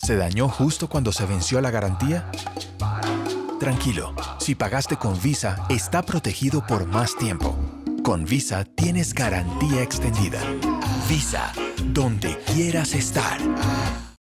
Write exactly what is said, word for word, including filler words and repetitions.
¿Se dañó justo cuando se venció la garantía? Tranquilo, si pagaste con Visa, está protegido por más tiempo. Con Visa tienes garantía extendida. Visa, donde quieras estar.